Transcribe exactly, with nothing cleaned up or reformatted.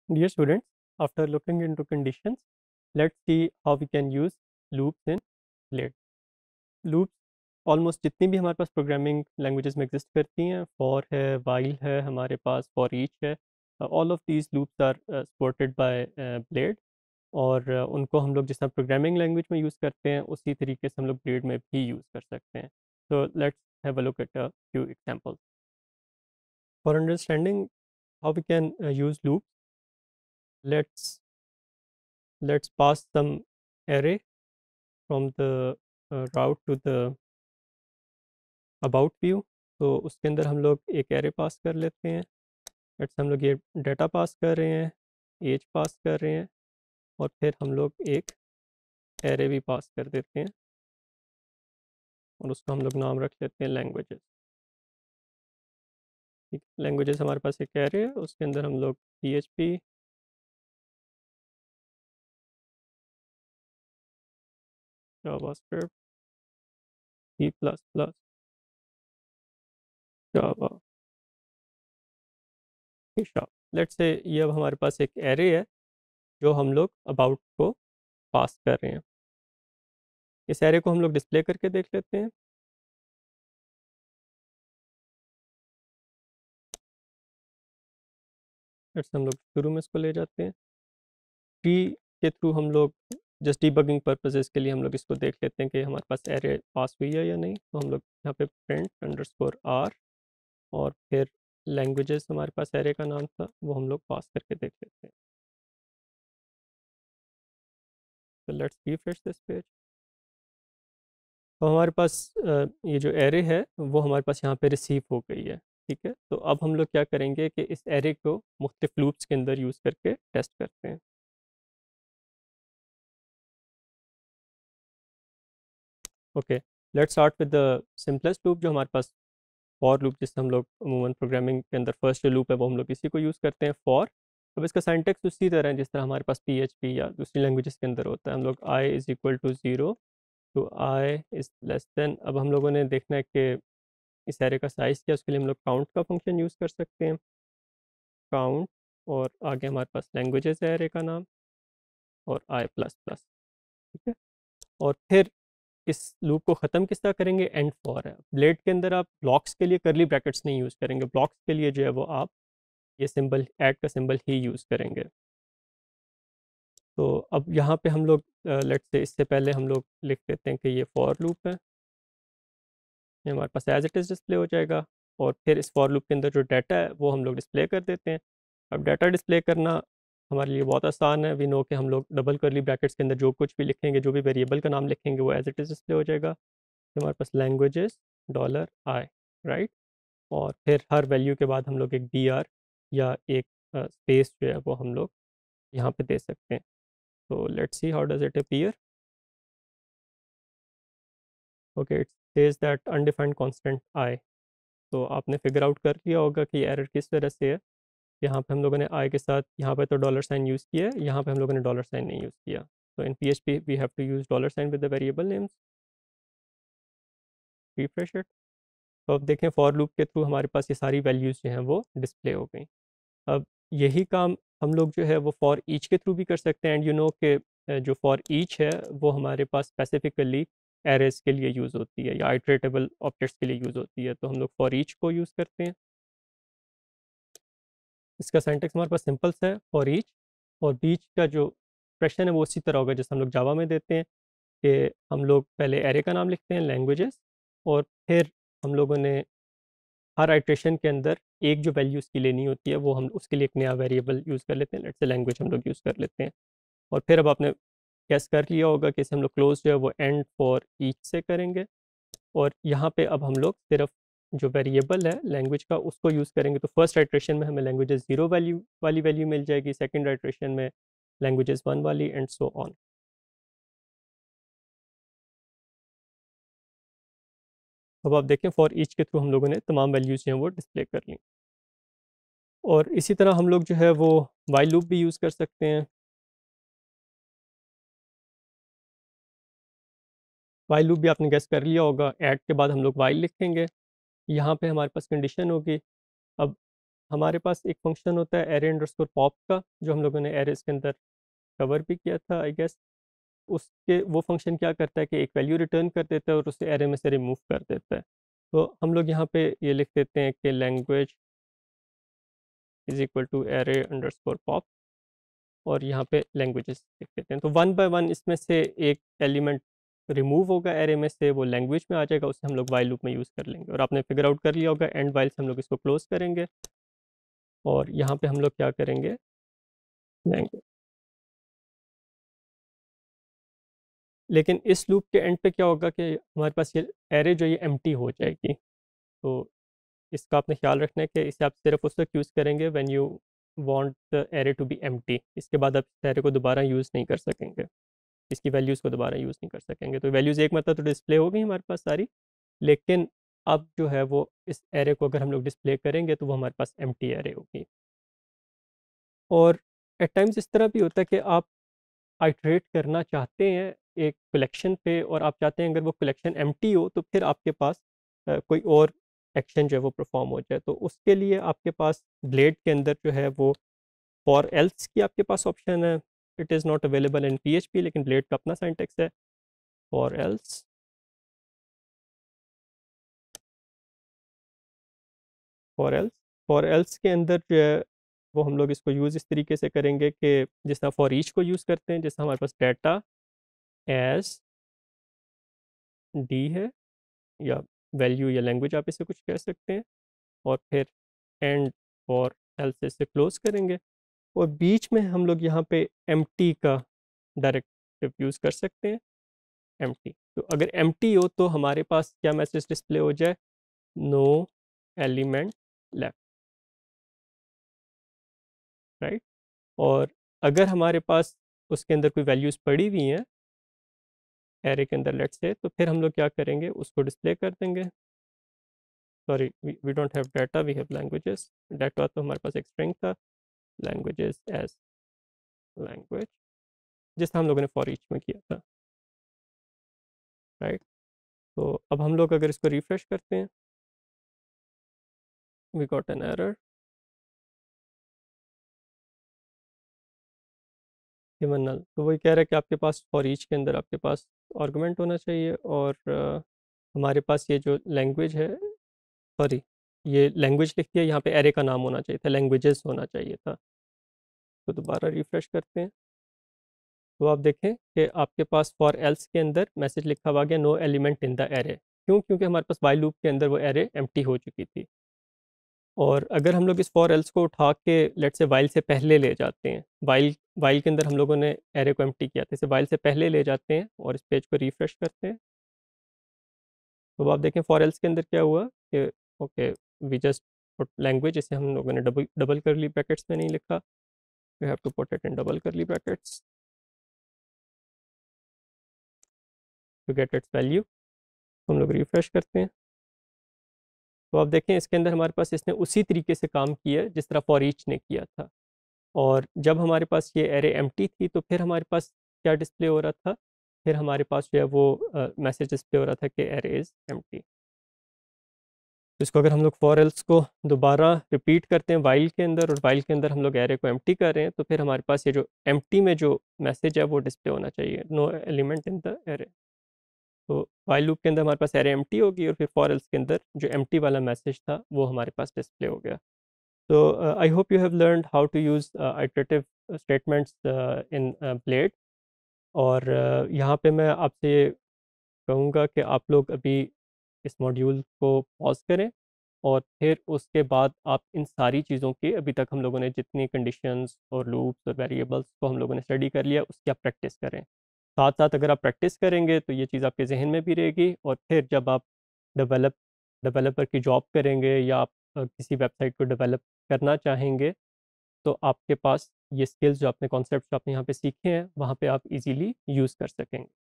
Dear students, after looking into conditions, let's see how we can use loops in Blade. Loops almost जितनी भी हमारे पास programming languages में exist करती हैं, फॉर है, वाइल है, हमारे पास फॉर ईच है, all of these loops are supported by Blade. और uh, उनको हम लोग जिस तरह प्रोग्रामिंग लैंग्वेज में यूज़ करते हैं उसी तरीके से हम लोग ब्लेड में भी यूज़ कर सकते हैं। So let's have a look at a few examples for understanding how we can use loops. Let's let's pass some array from the uh, route to the about view। तो उसके अंदर हम लोग एक एरे पास कर लेते हैं। लेट्स हम लोग ये डाटा पास कर रहे हैं, एज पास कर रहे हैं, और फिर हम लोग एक एरे भी पास कर देते हैं और उसका हम लोग नाम रख लेते हैं लैंग्वेजेस। ठीक है, लैंग्वेजेस हमारे पास एक एरे है, उसके अंदर हम लोग P H P, JavaScript, C plus plus, Java, sharp. Let's से ये अब हमारे पास एक एरे है जो हम लोग अबाउट को पास कर रहे हैं। इस एरे को हम लोग डिस्प्ले करके देख लेते हैं। लेट्स हम लोग शुरू में इसको ले जाते हैं। ट्री के थ्रू हम लोग जस्ट डीबगिंग पर्पसेस के लिए हम लोग इसको देख लेते हैं कि हमारे पास एरे पास हुई है या नहीं। तो हम लोग यहाँ पे प्रिंट अंडरस्कोर आर, और फिर लैंग्वेजेस हमारे पास एरे का नाम था वो हम लोग पास करके देख लेते हैं। तो लेट्स रिफ्रेश दिस पेज। तो हमारे पास अ, ये जो एरे है वो हमारे पास यहाँ पे रिसीव हो गई है। ठीक है, तो अब हम लोग क्या करेंगे कि इस एरे को मुख्तलिफ लूप्स के अंदर यूज़ करके टेस्ट करते हैं। Okay, let's start with the simplest loop जो हमारे पास फॉर लूप, जिससे हम लोग अमूमन प्रोग्रामिंग के अंदर फर्स्ट जो लूप है वो हम लोग इसी को यूज़ करते हैं, फॉर। अब इसका सिंटैक्स उसी तरह है जिस तरह हमारे पास पी एच पी या दूसरी लैंग्वेजेस के अंदर होता है। हम लोग I is equal to zero to I is less than. अब हम लोगों ने देखना है कि इस एरे का साइज़ क्या है, उसके लिए हम लोग काउंट का फंक्शन यूज़ कर सकते हैं, काउंट। और आगे हमारे पास लैंग्वेजेस है एरे का नाम, और आई प्लस प्लस। ठीक है, और फिर इस लूप को ख़त्म किस तरह करेंगे, एंड फॉर है। ब्लेड के अंदर आप ब्लॉक्स के लिए करली ब्रैकेट्स नहीं यूज़ करेंगे, ब्लॉक्स के लिए जो है वो आप ये सिंबल, ऐड का सिंबल ही यूज़ करेंगे। तो अब यहाँ पे हम लोग लेट्स से इससे पहले हम लोग लिख देते हैं कि ये फॉर लूप है, ये हमारे पास एज इट इज़ डिस्प्ले हो जाएगा। और फिर इस फॉर लूप के अंदर जो डाटा है वो हम लोग डिस्प्ले कर देते हैं। अब डाटा डिस्प्ले करना हमारे लिए बहुत आसान है। वी नो कि हम लोग डबल करली ब्रैकेट्स के अंदर जो कुछ भी लिखेंगे, जो भी वेरिएबल का नाम लिखेंगे वो एज इट इज़ डिस्प्ले हो जाएगा। तो हमारे पास लैंग्वेजेस डॉलर आई, राइट। और फिर हर वैल्यू के बाद हम लोग एक डी आर या एक स्पेस जो है वो हम लोग यहाँ पे दे सकते हैं। तो let's see how does it appear. Okay, it says that undefined constant I. तो आपने फिगर आउट कर लिया होगा कि एरर किस वजह से है। यहाँ पे हम लोगों ने आई के साथ यहाँ पे तो डॉलर साइन यूज़ किया है, यहाँ पे हम लोगों ने डॉलर साइन नहीं यूज़ किया। तो in P H P we have to use dollar sign with the variable names. Refresh it. तो अब देखें फॉर लूप के थ्रू हमारे पास ये सारी वैल्यूज़ जो हैं वो डिस्प्ले हो गई। अब यही काम हम लोग जो है वो फॉर ईच के थ्रू भी कर सकते हैं। एंड यू नो कि जो फॉर ईच है वो हमारे पास स्पेसिफिकली एरेज के लिए यूज़ होती है या आइट्रेटेबल ऑब्जेक्ट्स के लिए यूज़ होती है। तो हम लोग फॉर ईच को यूज़ करते हैं। इसका सिंटैक्स हमारे पास सिंपल सा है, फॉर ईच। और बीच का जो एक्सप्रेशन है वो उसी तरह होगा जैसे हम लोग जावा में देते हैं, कि हम लोग पहले एरे का नाम लिखते हैं लैंग्वेजेस, और फिर हम लोगों ने हर आइट्रेशन के अंदर एक जो वैल्यू उसकी लेनी होती है वो हम उसके लिए एक नया वेरिएबल यूज़ कर लेते हैं। लेट्स से लैंग्वेज हम लोग यूज़ कर लेते हैं। और फिर अब आपने गेस कर लिया होगा कि इसे हम लोग क्लोज जो है वो एंड फॉर ईच से करेंगे। और यहाँ पे अब हम लोग सिर्फ जो वेरिएबल है लैंग्वेज का उसको यूज़ करेंगे। तो फर्स्ट आइट्रेशन में हमें लैंग्वेजेस जीरो वैल्यू वाली वैल्यू मिल जाएगी, सेकंड आइट्रेशन में लैंग्वेजेस वन वाली, एंड सो ऑन। अब आप देखें फॉर ईच के थ्रू हम लोगों ने तमाम वैल्यूज़ जो हैं वो डिस्प्ले कर ली। और इसी तरह हम लोग जो है वो वाइल लूप भी यूज़ कर सकते हैं। वाइल लूप भी आपने गेस कर लिया होगा, ऐड के बाद हम लोग वाइल लिखेंगे। यहाँ पे हमारे पास कंडीशन होगी। अब हमारे पास एक फंक्शन होता है एरे अंडरस्कोर पॉप का, जो हम लोगों ने एरेज के अंदर कवर भी किया था आई गेस। उसके वो फंक्शन क्या करता है कि एक वैल्यू रिटर्न कर देता है और उसे एरे में से रिमूव कर देता है। तो हम लोग यहाँ पे ये लिख देते हैं कि language is equal to array underscore pop, और यहाँ पे लैंग्वेजेस लिख देते हैं। तो वन बाय वन इसमें से एक एलिमेंट रिमूव होगा एरे में से, वो लैंग्वेज में आ जाएगा, उसे हम लोग वाइल लूप में यूज़ कर लेंगे। और आपने फिगर आउट कर लिया होगा, एंड वाइल से हम लोग इसको क्लोज करेंगे, और यहाँ पे हम लोग क्या करेंगे, लैंग्वेज। लेकिन इस लूप के एंड पे क्या होगा कि हमारे पास ये एरे जो ये एम्प्टी हो जाएगी। तो इसका आपने ख्याल रखना है कि इसे आप सिर्फ उस वक्त यूज़ करेंगे when you want the array to be empty. इसके बाद आप इस एरे को दोबारा यूज़ नहीं कर सकेंगे, इसकी वैल्यूज़ को दोबारा यूज़ नहीं कर सकेंगे। तो वैल्यूज़ एक मतलब तो डिस्प्ले हो गई हमारे पास सारी, लेकिन अब जो है वो इस एरे को अगर हम लोग डिस्प्ले करेंगे तो वो हमारे पास एम्प्टी एरे होगी। और एट टाइम्स इस तरह भी होता है कि आप आइट्रेट करना चाहते हैं एक कलेक्शन पे, और आप चाहते हैं अगर वो कलेक्शन एम्प्टी हो तो फिर आपके पास अ, कोई और एक्शन जो है वो परफॉर्म हो जाए। तो उसके लिए आपके पास ब्लेड के अंदर जो है वो फॉर एल्स की आपके पास ऑप्शन है। It is not available in PHP, लेकिन ब्लेड का अपना सिंटैक्स है for else. For else for else के अंदर जो है वो हम लोग इसको यूज़ इस तरीके से करेंगे कि जिस तरह फॉर ईच को यूज़ करते हैं, जैसे हमारे पास डाटा एज डी है, या वैल्यू या लैंग्वेज आप इसे कुछ कह सकते हैं, और फिर एंड और एल्स से क्लोज करेंगे। और बीच में हम लोग यहाँ पे एम्प्टी का डायरेक्टिव यूज़ कर सकते हैं, एम्प्टी। तो अगर एम्प्टी हो तो हमारे पास क्या मैसेज डिस्प्ले हो जाए, नो एलिमेंट लेफ्ट, राइट। और अगर हमारे पास उसके अंदर कोई वैल्यूज़ पड़ी हुई हैं एरे के अंदर लेट से, तो फिर हम लोग क्या करेंगे, उसको डिस्प्ले कर देंगे। Sorry, we don't have data, we have languages. Data तो हमारे पास एक स्ट्रिंग था, लैंग्वेजेस एज लैंग्वेज, जिस हम लोगों ने फॉर ईच में किया था, राइट। तो अब हम लोग अगर इसको रिफ्रेश करते हैं, we got an error given null. तो वही कह रहा है कि आपके पास फॉर ईच के अंदर आपके पास आर्गुमेंट होना चाहिए, और uh, हमारे पास ये जो लैंग्वेज है, सॉरी ये लैंग्वेज लिख दिया, यहाँ पे एरे का नाम होना चाहिए था, लैंग्वेजेस होना चाहिए था। तो दोबारा रिफ्रेश करते हैं, तो आप देखें कि आपके पास फॉर एल्स के अंदर मैसेज लिखा हुआ गया, no element in the array. क्यों? क्योंकि हमारे पास वाइल लूप के अंदर वो एरे एम्प्टी हो चुकी थी। और अगर हम लोग इस फॉर एल्स को उठा के लेट से वाइल से पहले ले जाते हैं, वाइल वाइल के अंदर हम लोगों ने एरे को एम्प्टी किया था, इसे वाइल से पहले ले जाते हैं और इस पेज को रिफ्रेश करते हैं, तो आप देखें फॉर एल्स के अंदर क्या हुआ कि okay, we just put language, इसे हम लोगों ने डबल डबल करली ब्रैकेट्स में नहीं लिखा, we have to put it in double curly brackets to get its value. हम लोग रिफ्रेश करते हैं, तो आप देखें इसके अंदर हमारे पास इसने उसी तरीके से काम किया जिस तरह फॉर ईच ने किया था। और जब हमारे पास ये एरे एम्प्टी थी तो फिर हमारे पास क्या डिस्प्ले हो रहा था, फिर हमारे पास जो है वो मैसेज डिस्प्ले हो रहा था कि एरे इज़ एम्प्टी। तो इसको अगर हम लोग फॉर एल्स को दोबारा रिपीट करते हैं वाइल के अंदर, और वाइल के अंदर हम लोग एरे को एम्प्टी कर रहे हैं, तो फिर हमारे पास ये जो एम्प्टी में जो मैसेज है वो डिस्प्ले होना चाहिए, no element in the array. तो वाइल लूप के अंदर हमारे पास एरे एम्प्टी होगी, और फिर फॉर एल्स के अंदर जो एम्प्टी वाला मैसेज था वो हमारे पास डिस्प्ले हो गया। तो I hope you have learned how to use iterative statements in Blade. और uh, यहाँ पे मैं आपसे कहूँगा कि आप लोग अभी इस मॉड्यूल को पॉज करें, और फिर उसके बाद आप इन सारी चीज़ों की, अभी तक हम लोगों ने जितनी कंडीशंस और लूप्स और वेरिएबल्स को हम लोगों ने स्टडी कर लिया, उसकी आप प्रैक्टिस करें। साथ साथ अगर आप प्रैक्टिस करेंगे तो ये चीज़ आपके जहन में भी रहेगी, और फिर जब आप डेवलप डेवलपर की जॉब करेंगे, या आप अ, किसी वेबसाइट को डेवलप करना चाहेंगे, तो आपके पास ये स्किल्स जो आपने कॉन्सेप्ट जो आपने यहाँ पे सीखे हैं वहाँ पे आप इजीली यूज़ कर सकेंगे।